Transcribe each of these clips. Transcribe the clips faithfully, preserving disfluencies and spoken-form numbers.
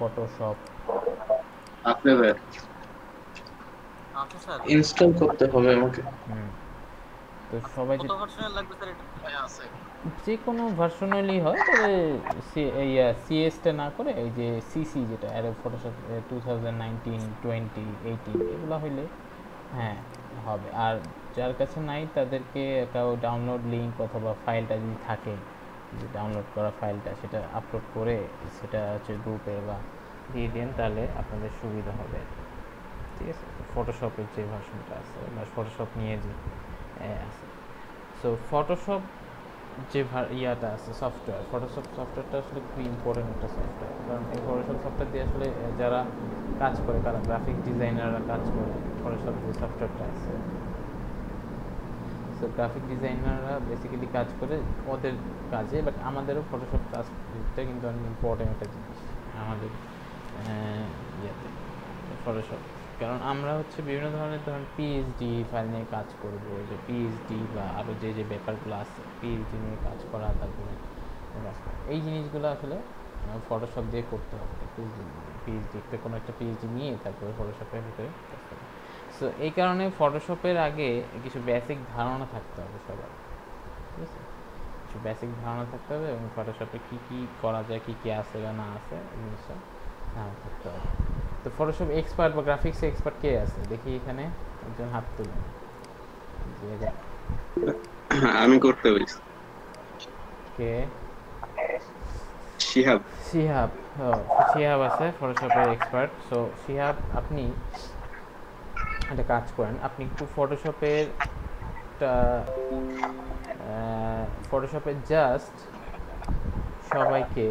Photoshop আপনি ভাই আচ্ছা স্যার ইনস্টল করতে হবে আমাকে। হুম তো আচ্ছা সবাই কত যে ভার্সনের লাগবে স্যার এটা আছে যে কোনো ভার্সন হলেই হয়, তবে ইয়া সিএসটা না করে এই যে সিসি যেটা Adobe Photoshop two thousand nineteen twenty eighteen এগুলো হইলে হ্যাঁ হবে। আর যার কাছে নাই তাদেরকে একটা ডাউনলোড লিঙ্ক অথবা ফাইলটা যদি থাকে, যে ডাউনলোড করা ফাইলটা সেটা আপলোড করে সেটা হচ্ছে গ্রুপে বা দিয়ে দেন, তাহলে আপনাদের সুবিধা হবে। ঠিক আছে, ফটোশপের যে ভার্সনটা আছে বা ফটোশপ নিয়ে যে আছে, সো ফটোশপ যে ইয়াটা আছে সফটওয়্যার, ফটোশপ সফটওয়্যারটা আসলে খুব ইম্পর্টেন্ট একটা সফটওয়্যার। কারণ এই ফটোশপ সফটওয়্যার দিয়ে আসলে যারা কাজ করে, কারা গ্রাফিক ডিজাইনাররা কাজ করে, ফটোশপ যে সফটওয়্যারটা আছে, সো গ্রাফিক ডিজাইনাররা বেসিক্যালি কাজ করে ওদের কাজে। বাট আমাদেরও ফটোশপ কাজটা কিন্তু অনেক ইম্পর্টেন্ট একটা জিনিস আমাদের ইয়েতে ফটোশপ। কারণ আমরা হচ্ছে বিভিন্ন ধরনের ধরুন পিএইচডি ফাইল নিয়ে কাজ করব, যে পিএইচডি বা আরও যে যে ব্যাপারগুলো আছে পিএইচডি নিয়ে কাজ করা, তারপরে কাজ করা, এই জিনিসগুলো আসলে ফটোশপ দিয়ে করতে হবে। পিএইচডিতে কোনো একটা পিএইচডি নিয়ে তারপরে ফটোশপের ভিতরে কাজ করতে। সো এই কারণে ফটোশপের আগে কিছু বেসিক ধারণা থাকতে হবে সবার, ঠিক আছে? কিছু বেসিক ধারণা থাকতে হবে এবং ফটোশপে কী কী করা যায়, কী কী আছে বা না আছে এই জিনিসটা ধারণা থাকতে হবে। তো ফটোশপ এক্সপার্ট বা গ্রাফিক্স এক্সপার্ট কে আছে দেখি এখানে, একজন হাত তুলুন। আমি করতে বলছি। কে? শিহাব। শিহাব। ও, শিহাব আছে ফটোশপের এক্সপার্ট। সো শিহাব, আপনি একটা কাজ করেন, আপনি একটু ফটোশপের ফটোশপের জাস্ট সবাইকে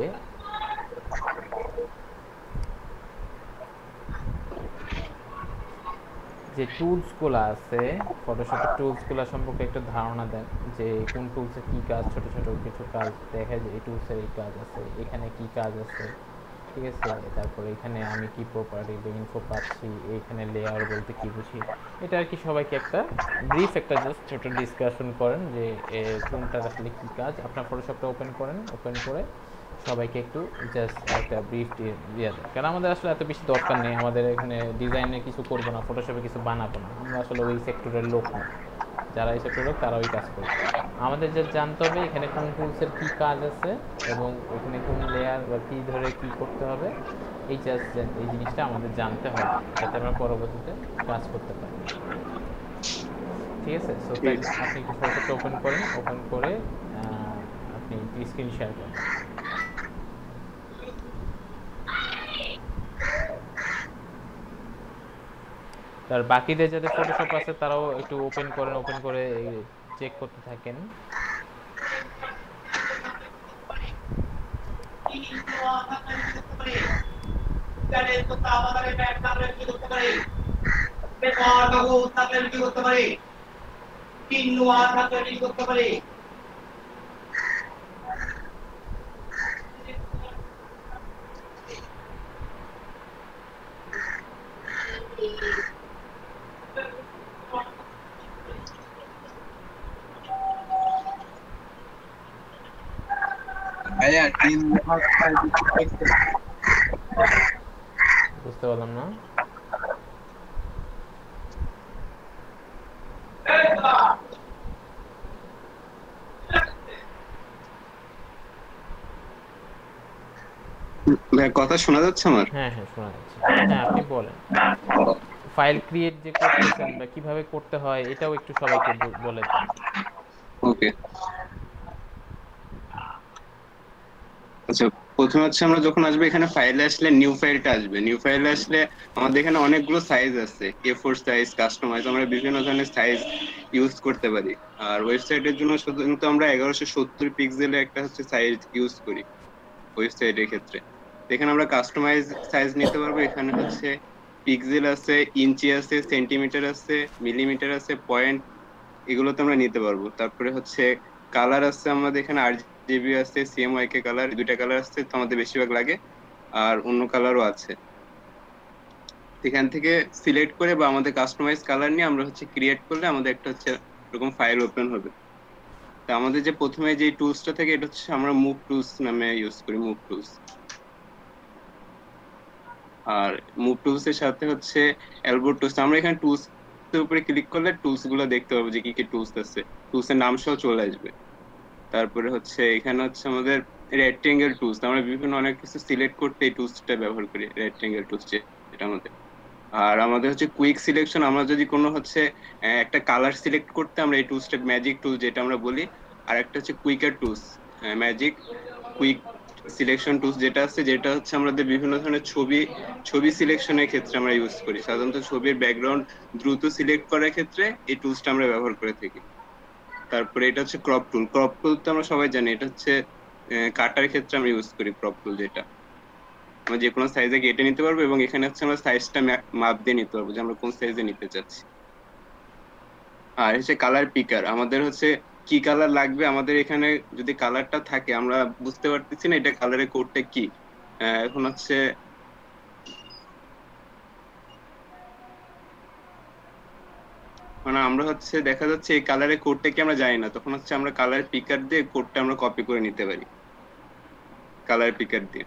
যে টুলসগুলো আছে ফটোশপের টুলসগুলো সম্পর্কে একটা ধারণা দেন, যে কোন টুলসে কী কাজ, ছোট ছোট কিছু কাজ দেখা যায় এই টুলসের এই কাজ আছে, এখানে কি কাজ আছে, ঠিক আছে? তারপরে এখানে আমি কি প্রপার্টি বা ইনফো পাচ্ছি, এইখানে লেয়ার বলতে কি বুঝি, এটা আর কি সবাইকে একটা ব্রিফ একটা জাস্ট ছোটো ডিসকাশন করেন যে কোনটার আসলে কী কাজ। আপনার ফটোশপটা ওপেন করেন, ওপেন করে সবাইকে একটু জাস্ট একটা ব্রিফ দিয়ে দেন। কারণ আমাদের আসলে এত বেশি দরকার নেই, আমাদের এখানে ডিজাইনে কিছু করবো না, ফটোশপে কিছু বানাবো না, আমরা আসলে ওই সেক্টরের লোক না। যারা এই সেক্টরের লোক তারা ওই কাজ করবে। আমাদের যা জানতে হবে এখানে কোন টুলসের কী কাজ আছে এবং এখানে কোন লেয়ার বা কী ধরে কী করতে হবে, এই জাস্ট এই জিনিসটা আমাদের জানতে হবে যাতে আমরা পরবর্তীতে কাজ করতে পারি। ঠিক আছে? সো তাই আপনি একটু ফটোশপটা ওপেন করেন, ওপেন করে আপনি স্ক্রিন শেয়ার করেন। তার বাকিদের যাদের ফটোশপ আছে তারাও একটু ওপেন করেন, ওপেন করে চেক করতে থাকেন। বুঝতে পারলাম না। ভাই কথা শোনা যাচ্ছে আমার? হ্যাঁ হ্যাঁ শোনা যাচ্ছে। হ্যাঁ আপনি বলেন, ফাইল ক্রিয়েট যে করতেছেন বা কিভাবে করতে হয় এটাও একটু সবাইকে বলে দেন। ওকে, আচ্ছা প্রথমে হচ্ছে আমরা যখন আসবে এখানে ফাইলে আসলে নিউ ফাইলটা আসবে। নিউ ফাইলে আসলে আমাদের এখানে অনেকগুলো সাইজ আছে, এ ফোর সাইজ, কাস্টমাইজ, আমরা বিভিন্ন ধরনের সাইজ ইউজ করতে পারি। আর ওয়েবসাইটের জন্য শুধু কিন্তু আমরা এগারোশো সত্তর পিক্সেলের একটা হচ্ছে সাইজ ইউজ করি ওয়েবসাইটের ক্ষেত্রে। এখানে আমরা কাস্টমাইজ সাইজ নিতে পারবো। এখানে হচ্ছে পিক্সেল আছে, ইঞ্চি আছে, সেন্টিমিটার আছে, মিলিমিটার আছে, পয়েন্ট, এগুলোতে আমরা নিতে পারবো। তারপরে হচ্ছে কালার আছে আমাদের এখানে, আর জিবি আছে, সিএমওয়াইকে কালার, দুইটা কালার আছে তো আমাদের বেশিরভাগ লাগে, আর অন্য কালারও আছে। এখান থেকে সিলেক্ট করে বা আমাদের কাস্টমাইজ কালার নিয়ে আমরা হচ্ছে ক্রিয়েট করলে আমাদের একটা হচ্ছে এরকম ফাইল ওপেন হবে। তো আমাদের যে প্রথমে যে টুলসটা থাকে এটা হচ্ছে আমরা মুভ টুলস নামে ইউজ করি, মুভ টুলস। আর মুভ টুলস এর সাথে হচ্ছে এলবো টুলস। আমরা এখানে টুলস এর উপরে ক্লিক করলে টুলস গুলো দেখতে পাবো যে কি কি টুলস আছে, টুলস এর নাম সহ চলে আসবে। তারপরে হচ্ছে এখানে হচ্ছে আমাদের রেক্টেঙ্গেল টুলস, আমরা বিভিন্ন অনেক কিছু সিলেক্ট করতে এই টুলসটা ব্যবহার করি, রেক্টেঙ্গেল টুলস যেটা আমাদের। আর আমাদের হচ্ছে কুইক সিলেকশন, আমরা যদি কোনো হচ্ছে আহ, একটা কালার সিলেক্ট করতে আমরা এই টুলসটা ম্যাজিক টুল যেটা আমরা বলি। আর একটা হচ্ছে quicker tools, magic quick selection tools যেটা আছে, যেটা হচ্ছে আমাদের বিভিন্ন ধরনের ছবি ছবি সিলেকশনের ক্ষেত্রে আমরা ইউজ করি। সাধারণত ছবির ব্যাকগ্রাউন্ড দ্রুত সিলেক্ট করার ক্ষেত্রে এই টুলসটা আমরা ব্যবহার করে থাকি। তারপরে এটা হচ্ছে ক্রপ টুল। ক্রপ টুল তো আমরা সবাই জানি, এটা হচ্ছে আহ, কাটার ক্ষেত্রে আমরা ইউজ করি ক্রপ টুল, যেটা আমরা যে কোনো সাইজে কেটে নিতে পারবো এবং এখানে হচ্ছে আমরা সাইজটা মাপ দিয়ে নিতে পারবো যে আমরা কোন সাইজে নিতে চাচ্ছি। আর হচ্ছে কালার পিকার, আমাদের হচ্ছে কি কালার লাগবে, আমাদের এখানে যদি কালারটা থাকে আমরা বুঝতে পারতেছি না এটা কালারের কোডটা কি। আহ, এখন হচ্ছে মানে আমরা হচ্ছে দেখা যাচ্ছে এই কালারের কোডটা কি আমরা জানি না, তখন হচ্ছে আমরা কালার পিকার দিয়ে কোডটা আমরা কপি করে নিতে পারি কালার পিকার দিয়ে।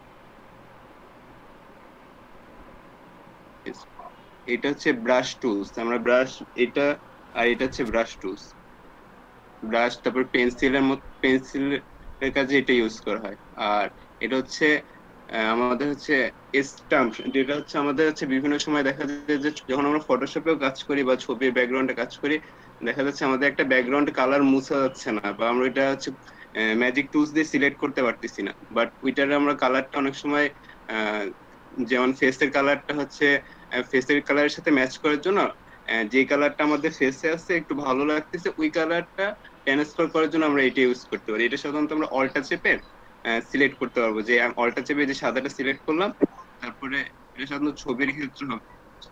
এটা হচ্ছে ব্রাশ টুলস, আমরা ব্রাশ এটা, আর এটা হচ্ছে ব্রাশ টুলস। ব্রাশ, তারপর পেন্সিলের মতো পেন্সিলের কাজে এটা ইউজ করা হয়। আর এটা হচ্ছে আহ, আমাদের হচ্ছে স্টাম্প, যেটা হচ্ছে আমাদের হচ্ছে বিভিন্ন সময় দেখা যায় যে যখন আমরা ফটোশপেও কাজ করি বা ছবির ব্যাকগ্রাউন্ডে কাজ করি, দেখা যাচ্ছে আমাদের একটা ব্যাকগ্রাউন্ড কালার মুছা যাচ্ছে না, বা আমরা এটা হচ্ছে ম্যাজিক টুলস দিয়ে সিলেক্ট করতে পারতেছি না। বাট ওইটারে আমরা কালারটা অনেক সময় আহ, যেমন ফেসের কালারটা হচ্ছে ফেসের কালারের সাথে ম্যাচ করার জন্য আহ, যে কালারটা আমাদের ফেসে আছে একটু ভালো লাগতেছে, ওই কালারটা ট্রান্সফার করার জন্য আমরা এটা ইউজ করতে পারি। এটা সাধারণত আমরা অল্টা চেপে সিলেক্ট করতে পারবো, যে অল্টা চেপে যে সাদাটা সিলেক্ট করলাম, তারপরে এটা সাধারণত ছবির ক্ষেত্রে হবে।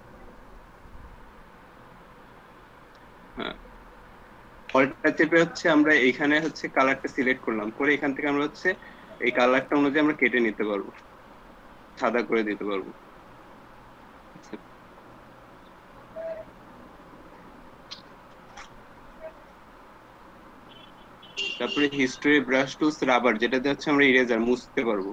হ্যাঁ, অল্টা চেপে হচ্ছে আমরা এখানে হচ্ছে কালারটা সিলেক্ট করলাম, করে এখান থেকে আমরা হচ্ছে এই কালারটা অনুযায়ী আমরা কেটে নিতে পারবো, সাদা করে দিতে পারবো। তারপরে হিস্টোরি ব্রাশ টুলস রাবার, যেটাতে হচ্ছে আমরা ইরেজার মুছতে পারবো,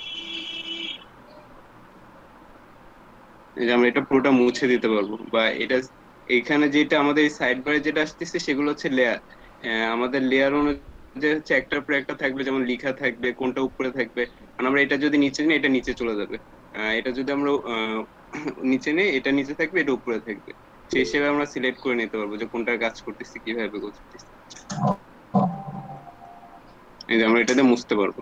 এই যে আমরা এটা পুরোটা মুছে দিতে পারবো। বা এটা এখানে যেটা আমাদের সাইড বারে যেটা আসতেছে সেগুলো হচ্ছে লেয়ার, আমাদের লেয়ার অনুযায়ী হচ্ছে একটার পর একটা থাকবে, যেমন লেখা থাকবে, কোনটা উপরে থাকবে। আর আমরা এটা যদি নিচে নিই এটা নিচে চলে যাবে, আহ, এটা যদি আমরা আহ, নিচে নিই এটা নিচে থাকবে, এটা উপরে থাকবে। সেই হিসেবে আমরা সিলেক্ট করে নিতে পারবো যে কোনটার কাজ করতেছি, কিভাবে করতেছি। এই যে আমরা এটাতে মুছতে পারবো।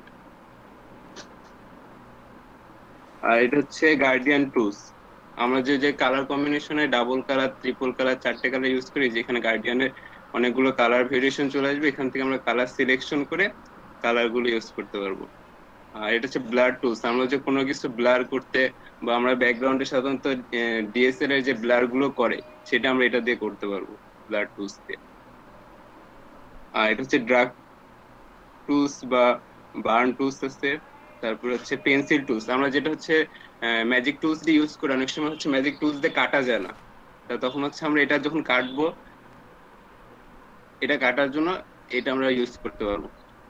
আর এটা হচ্ছে গার্ডিয়ান টুলস, আমরা যে যে কালার কম্বিনেশনে ডাবল কালার, ট্রিপল কালার, চারটে কালার ইউজ করি, যেখানে গার্ডিয়ানের অনেকগুলো কালার ভেরিয়েশন চলে আসবে, এখান থেকে আমরা কালার সিলেকশন করে কালার গুলো ইউজ করতে পারবো। আর এটা হচ্ছে ব্লার টুলস, আমরা যে কোনো কিছু ব্লার করতে বা আমরা ব্যাকগ্রাউন্ডে সাধারণত ডিএসএল এর যে ব্লার গুলো করে সেটা আমরা এটা দিয়ে করতে পারবো, ব্লার টুলস দিয়ে। আর এটা হচ্ছে ড্রাগ টুলস বা বার্ন টুলস আছে। তারপর হচ্ছে পেন্সিল টুলস, আমরা যেটা হচ্ছে ম্যাজিক টুলস দিয়ে ইউজ করি, অনেক সময় হচ্ছে ম্যাজিক টুলস দিয়ে কাটা যায় না, তা তখন হচ্ছে আমরা এটা যখন কাটবো, এটা কাটার জন্য এটা আমরা ইউজ করতে পারবো।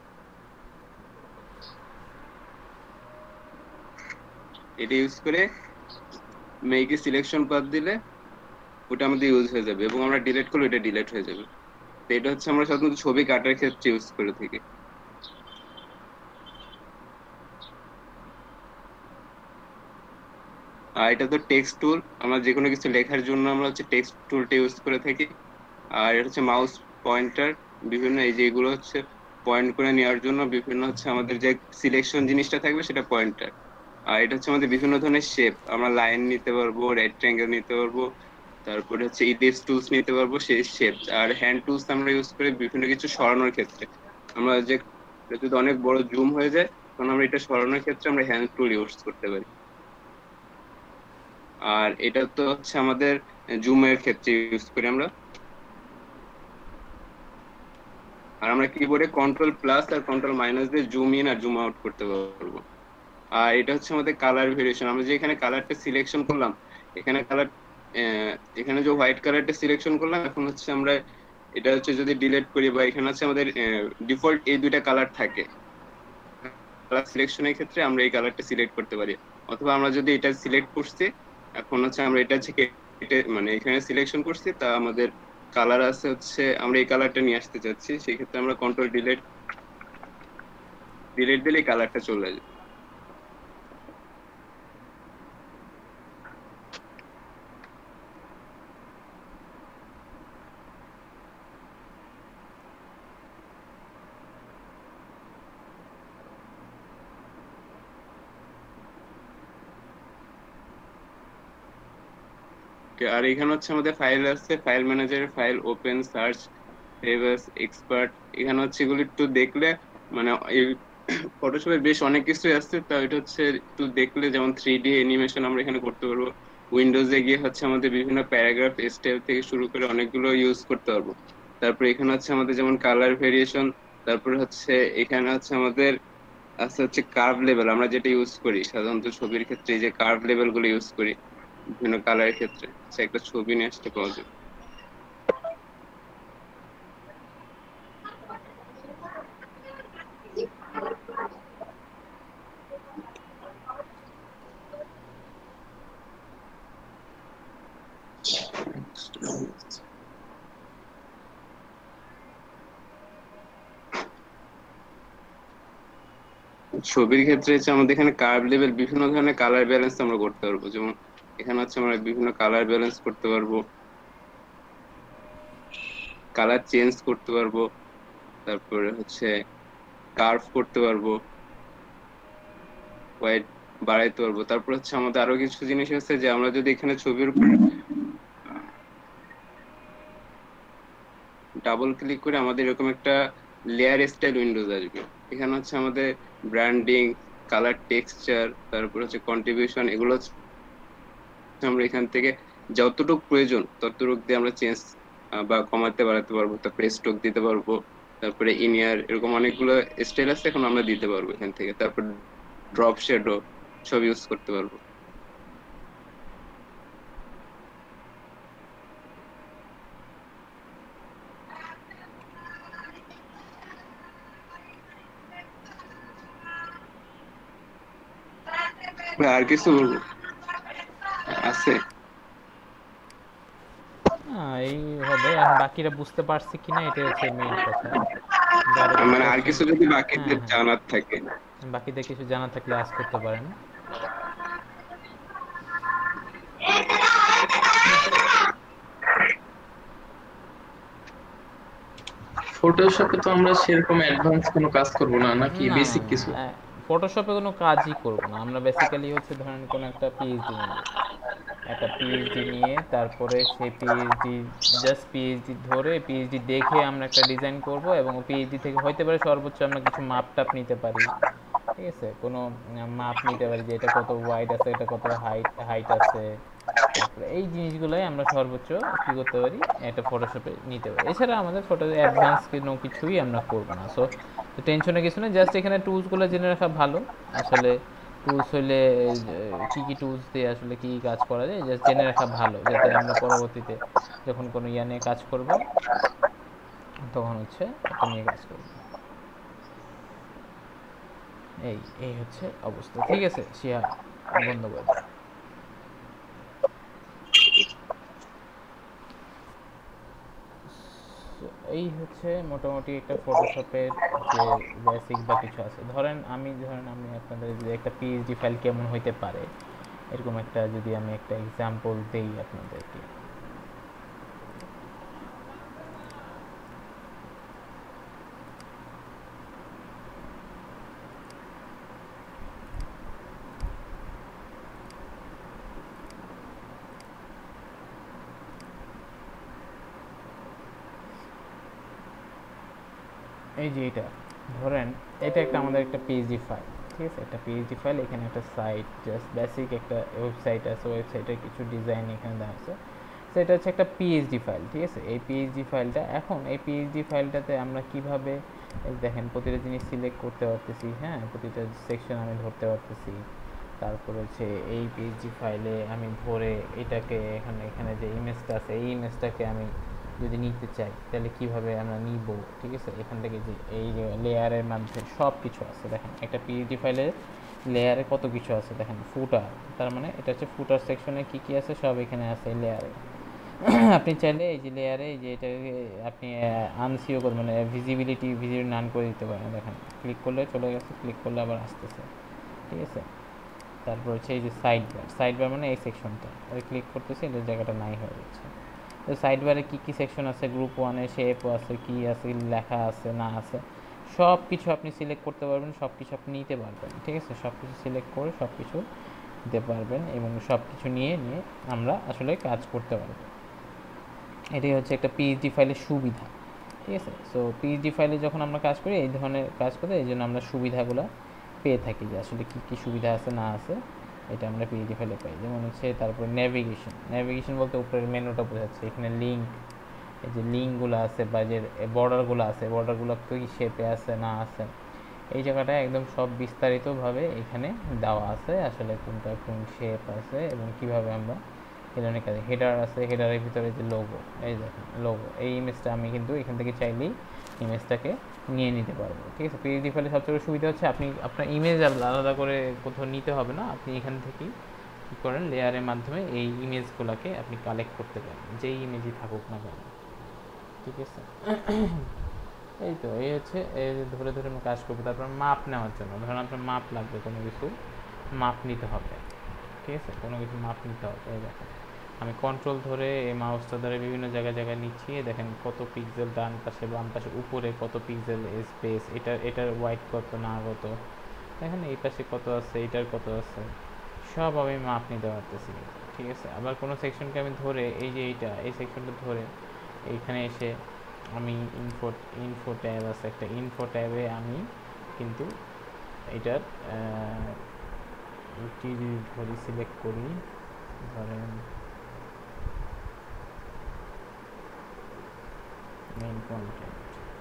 এটা ইউজ করে মেইকে সিলেকশন পাথ দিলে ওটা আমাদের ইউজ হয়ে যাবে, এবং আমরা ডিলিট করলে এটা ডিলিট হয়ে যাবে। তো এটা হচ্ছে আমরা সাধারণত ছবি কাটার ক্ষেত্রে ইউজ করে থাকি। আর এটা তো টেক্সট টুল, আমরা যে কোনো কিছু লেখার জন্য আমরা হচ্ছে টেক্সট টুলটা ইউজ করে থাকি। আর এটা হচ্ছে মাউস পয়েন্টার, বিভিন্ন এই যে এগুলো হচ্ছে পয়েন্ট করে নেওয়ার জন্য বিভিন্ন হচ্ছে আমাদের যে সিলেকশন জিনিসটা থাকবে সেটা পয়েন্টার। আর এটা হচ্ছে আমাদের বিভিন্ন ধরনের শেপ, আমরা লাইন নিতে পারবো, রেক্ট্যাঙ্গেল নিতে পারবো, তারপরে হচ্ছে ইলিপস টুলস নিতে পারবো, সেই শেপ। আর হ্যান্ড টুলস আমরা ইউজ করি বিভিন্ন কিছু সরানোর ক্ষেত্রে, আমরা যে যদি অনেক বড় জুম হয়ে যায় তখন আমরা এটা সরানোর ক্ষেত্রে আমরা হ্যান্ড টুল ইউজ করতে পারি। আর এটা তো হচ্ছে আমাদের জুমের ক্ষেত্রে ইউজ করি আমরা। আর আমরা কিবোর্ডে কন্ট্রোল প্লাস আর কন্ট্রোল মাইনাস দিয়ে জুম ইন আর জুম আউট করতে পারবো। আর এটা হচ্ছে আমাদের কালার ভেরিয়েশন, আমরা যে এখানে কালারটা সিলেকশন করলাম, এখানে কালার এখানে যে হোয়াইট কালারটা সিলেকশন করলাম, এখন হচ্ছে আমরা এটা হচ্ছে যদি ডিলিট করি, বা এখানে হচ্ছে আমাদের ডিফল্ট এই দুইটা কালার থাকে, কালার সিলেকশনের ক্ষেত্রে আমরা এই কালারটা সিলেক্ট করতে পারি, অথবা আমরা যদি এটা সিলেক্ট করছি এখন হচ্ছে আমরা এটা থেকে মানে এখানে সিলেকশন করছি, তা আমাদের কালার আছে হচ্ছে আমরা এই কালারটা নিয়ে আসতে চাচ্ছি, সেই ক্ষেত্রে আমরা কন্ট্রোল ডিলিট ডিলিট দিলে কালারটা চলে আসবে। আর এখানে হচ্ছে আমাদের ফাইল আছে, ফাইল ম্যানেজারের file, open, search, save as, export. এখানে হচ্ছে এগুলো একটু দেখলে মানে এই ফটোশপে বেশ অনেক কিছুই আছে, তা এটা হচ্ছে একটু দেখলে যেমন থ্রি ডি অ্যানিমেশন আমরা এখানে করতে পারবো। উইন্ডোজে গিয়ে হচ্ছে আমাদের বিভিন্ন প্যারাগ্রাফ স্টাইল থেকে শুরু করে অনেকগুলো ইউজ করতে পারবো। তারপর এখানে হচ্ছে আমাদের যেমন কালার ভেরিয়েশন, তারপর হচ্ছে এখানে হচ্ছে আমাদের আছে হচ্ছে কার্ভ লেভেল, আমরা যেটা ইউজ করি সাধারণত ছবির ক্ষেত্রে, এই যে কার্ভ লেভেল গুলো ইউজ করি বিভিন্ন কালারের ক্ষেত্রে। আচ্ছা, একটা ছবি নিয়ে আসতে পাওয়া যায়। ছবির ক্ষেত্রে হচ্ছে আমাদের এখানে কার্ভ লেভেল বিভিন্ন ধরনের কালার ব্যালেন্স আমরা করতে পারবো, যেমন এখানে হচ্ছে আমরা বিভিন্ন কালার ব্যালেন্স করতে পারবো, কালার চেঞ্জ করতে পারবো, তারপরে হচ্ছে কার্ভ করতে পারবো, হোয়াইট বাড়াইতে পারবো। তারপর হচ্ছে আমাদের আরো কিছু জিনিস আছে যে আমরা যদি এখানে ছবির উপর ডাবল ক্লিক করে আমাদের এরকম একটা লেয়ার স্টাইল উইন্ডোজ আসবে। এখানে হচ্ছে আমাদের ব্র্যান্ডিং, কালার টেক্সচার, তারপর হচ্ছে কন্ট্রিবিউশন, এগুলো আমরা এখান থেকে যতটুকু প্রয়োজন ততটুকু দিয়ে আমরা চেঞ্জ বা কমাতে বাড়াতে পারবো। তারপরে স্ট্রোক দিতে পারবো, তারপরে ইনিয়ার, এরকম অনেকগুলো স্টাইল আছে এখন আমরা দিতে পারবো এখান থেকে। তারপর ড্রপ শেডো সব ইউজ করতে পারবো। আর কিছু আছে? হ্যাঁ, এই হবে। এখন বাকিরা বুঝতে পারছে কিনা এটাই হচ্ছে মেইন কথা। যারা মানে আর question- কিছু যদি হ্যাঁ বাকিদের হ্যাঁ, জানার থাকে। বাকিদের কিছু জানা থাকলে আজ করতে পারেন। ফটোশপে তো আমরা সেরকম অ্যাডভান্স কোনো কাজ করব না, নাকি না বেসিক কিছু? ফটোশপে কোনো কাজই করব না আমরা, বেসিক্যালি হচ্ছে ধরেন কোনো একটা পিএইচডি নিব, একটা পিএইচডি নিয়ে তারপরে সেই পিএইচডি জাস্ট পিএইচডি ধরে পিএইচডি দেখে আমরা একটা ডিজাইন করব, এবং পিএইচডি থেকে হইতে পারে সর্বোচ্চ আমরা কিছু মাপ টাপ নিতে পারি, ঠিক আছে, কোনো মাপ নিতে পারি যে এটা কত ওয়াইড আছে, এটা কত হাইট হাইট আছে, তারপরে এই জিনিসগুলোই আমরা সর্বোচ্চ কী করতে পারি একটা ফটোশপে নিতে পারি। এছাড়া আমাদের ফটো অ্যাডভান্স কোনো কিছুই আমরা করবো না। সো টেনশনে কিছু নেই, জাস্ট এখানে টুলসগুলো জেনে রাখা ভালো। আসলে টুলস হইলে কী কী টুলস দিয়ে আসলে কী কী কাজ করা যায় জাস্ট জেনে রাখা ভালো, যাতে আমরা পরবর্তীতে যখন কোনো ইয়া নিয়ে কাজ করব তখন হচ্ছে এটা নিয়ে কাজ করব। এই এই হচ্ছে অবস্থা, ঠিক আছে। শিয়া বন্ধ করে দাও। এই হচ্ছে মোটামুটি একটা ফটোশপের যে বেসিক বা কিছু আছে। ধরেন আমি ধরেন আমি আপনাদের যে একটা পিএইচডি ফাইল কেমন হইতে পারে এরকম একটা যদি আমি একটা এক্সাম্পল দেই আপনাদেরকে। এই যে এটা ধরেন এটা একটা আমাদের একটা পিএইচডি ফাইল, ঠিক আছে, একটা পিএইচডি ফাইল। এখানে একটা সাইট জাস্ট বেসিক একটা ওয়েবসাইট আছে, ওয়েবসাইটের কিছু ডিজাইন এখানে দেওয়া আছে। সেটা হচ্ছে একটা পিএইচডি ফাইল, ঠিক আছে। এই পিএইচডি ফাইলটা এখন এই পিএইচডি ফাইলটাতে আমরা কিভাবে দেখেন প্রতিটা জিনিস সিলেক্ট করতে পারতেছি, হ্যাঁ, প্রতিটা সেকশন আমি ধরতে পারতেছি। তারপর হচ্ছে এই পিএইচডি ফাইলে আমি ধরে এটাকে এখানে এখানে যে ইমেজটা আছে এই ইমেজটাকে আমি যদি নিতে চাই তাহলে কিভাবে আমরা নিব, ঠিক আছে। এখান থেকে যে এই লেয়ারের মাধ্যমে সব কিছু আছে দেখেন, একটা পিএইচডি ফাইলের লেয়ারে কত কিছু আছে দেখেন। ফুটার, তার মানে এটা হচ্ছে ফুটার সেকশনে কী কী আছে সব এখানে আছে লেয়ারে। আপনি চাইলে এই যে লেয়ারে এই যে এটাকে আপনি আনসিও করে মানে ভিজিবিলিটি ভিজিবল নান করে দিতে পারেন। দেখেন ক্লিক করলে চলে গেছে, ক্লিক করলে আবার আসতেছে, ঠিক আছে। তারপর হচ্ছে এই যে সাইড বার, সাইড বার মানে এই সেকশনটা ওই ক্লিক করতেছে, এই জায়গাটা নাই হয়ে যাচ্ছে। তো সাইড বারে কী কী সেকশন আছে, গ্রুপ ওয়ানে শেপও আছে, কী আছে, লেখা আছে না আছে সব কিছু আপনি সিলেক্ট করতে পারবেন, সব কিছু আপনি নিতে পারবেন, ঠিক আছে। সব কিছু সিলেক্ট করে সব কিছু দিতে পারবেন এবং সব কিছু নিয়ে নিয়ে আমরা আসলে কাজ করতে পারবো। এটাই হচ্ছে একটা পিএইচডি ফাইলের সুবিধা, ঠিক আছে। সো পিএইচডি ফাইলে যখন আমরা কাজ করি এই ধরনের কাজ করে এই জন্য আমরা সুবিধাগুলো পেয়ে থাকি, যে আসলে কী কী সুবিধা আছে না আছে এটা আমরা পিএইচডি ফাইলে পাই। যেমন হচ্ছে তারপর নেভিগেশন, নেভিগেশন বলতে উপরের মেনুটা বোঝাচ্ছে, এখানে লিঙ্ক, এই যে লিঙ্কগুলো আছে বা যে বর্ডারগুলো আছে, বর্ডারগুলো কী শেপে আছে না আছে এই জায়গাটা একদম সব বিস্তারিতভাবে এখানে দেওয়া আছে, আসলে কোনটা কোন শেপ আছে এবং কীভাবে আমরা হেডারের কাজে। হেডার আছে, হেডারের ভিতরে যে লোগো, এই দেখেন লোগো, এই ইমেজটা আমি কিন্তু এখান থেকে চাইলেই ইমেজটাকে নিয়ে নিতে পারবো, ঠিক আছে। পিএইচডি ফাইলে সবচেয়ে সুবিধা হচ্ছে আপনি আপনার ইমেজ আলাদা করে কোথাও নিতে হবে না, আপনি এখান থেকেই কী করেন লেয়ারের মাধ্যমে এই ইমেজগুলোকে আপনি কালেক্ট করতে পারেন, যেই ইমেজই থাকুক না কেন, ঠিক আছে। এই তো এই হচ্ছে এই ধরে ধরে আমরা কাজ করবো। তারপর মাপ নেওয়ার জন্য ধরুন আপনার মাপ লাগবে, কোনো কিছু মাপ নিতে হবে, ঠিক আছে, কোনো কিছু মাপ নিতে হবে। এই দেখেন আমি কন্ট্রোল ধরে এই মাউসটা ধরে বিভিন্ন জায়গায় জায়গায় নিচ্ছি, দেখেন কত পিক্সেল ডান পাশে বাম পাশে উপরে কত পিক্সেল স্পেস, এটা এটার ওয়াইড কত না কত, দেখেন এই পাশে কত আছে, এটার কত আছে, সব আমি মাপ নিতে পারতেছি, ঠিক আছে। আবার কোনো সেকশনকে আমি ধরে এই যে এইটা এই সেকশনটা ধরে এইখানে এসে আমি ইনফো ইনফো ট্যাব আছে একটা, ইনফো ট্যাবে আমি কিন্তু এটার টিভি ধরি সিলেক্ট করি, ধরেন মেইন কন্টেন্ট,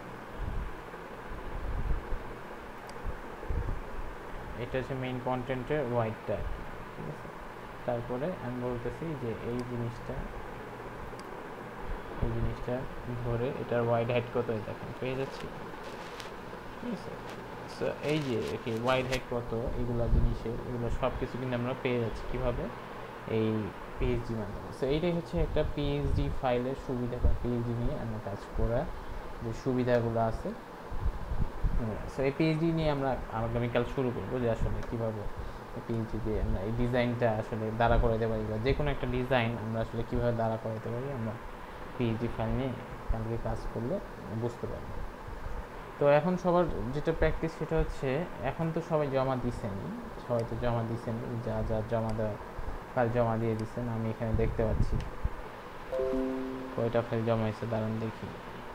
এটা হচ্ছে মেইন কন্টেন্টের ওয়াইডটা, ঠিক আছে। তারপরে আমি বলতেছি যে এই জিনিসটা এই জিনিসটা ধরে এটার ওয়াইড হাইট কত দেখেন পেয়ে যাচ্ছি, ঠিক আছে। সো এই যে কি ওয়াইড হাইট কত এগুলো জিনিসের এগুলো সব কিছু কিন্তু আমরা পেয়ে যাচ্ছি কীভাবে, এই পিএইচডি মাধ্যমে। সো এইটাই হচ্ছে একটা পিএইচডি ফাইলের সুবিধা বা পিএইচডি নিয়ে আমরা কাজ করা যে সুবিধাগুলো আছে। সো এই পিএইচডি নিয়ে আমরা আগামীকাল শুরু করবো, যে আসলে কীভাবে পিএইচডি দিয়ে আমরা এই ডিজাইনটা আসলে দাঁড়া করাতে পারি বা যে কোনো একটা ডিজাইন আমরা আসলে কীভাবে দাঁড়া করাতে পারি আমরা পিএইচডি ফাইল নিয়ে কালকে কাজ করলে বুঝতে পারবো। তো এখন সবার যেটা প্র্যাকটিস সেটা হচ্ছে, এখন তো সবাই জমা দিচ্ছেন, সবাই তো জমা দিচ্ছেন, যা যা জমা দেওয়ার ফাইল জমা দিয়ে দিচ্ছেন, আমি এখানে দেখতে পাচ্ছি কয়টা ফাইল জমা হয়েছে দাঁড়ান দেখি।